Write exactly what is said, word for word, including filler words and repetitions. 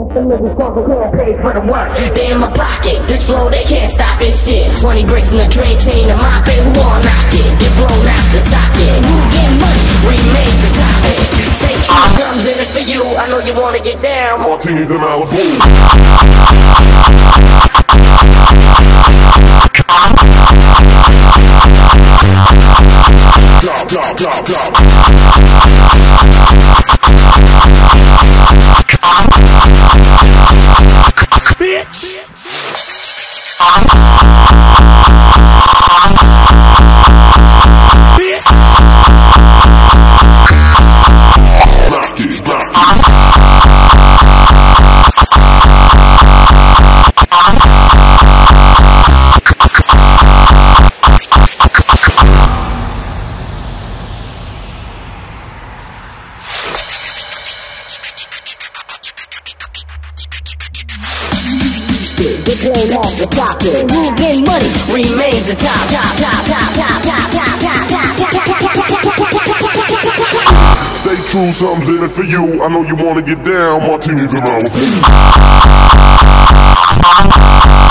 The niggas talking can't pay for the work. They in my pocket, this flow they can't stop this shit. Twenty bricks in the dream team, and my baby wall knock it. Get blown out the socket. Who get money remains the topic. Say true comes in it for you. I know you wanna get down. Martinis and Malibu. Drop, drop, drop, drop. Bitch. Rock it, rock it. They claim off the pocket. Who get money remains the top, top, top, top, top, top, top, top, top, top. Stay true, something's in it for you. I know you wanna get down. Martinis and Malibu.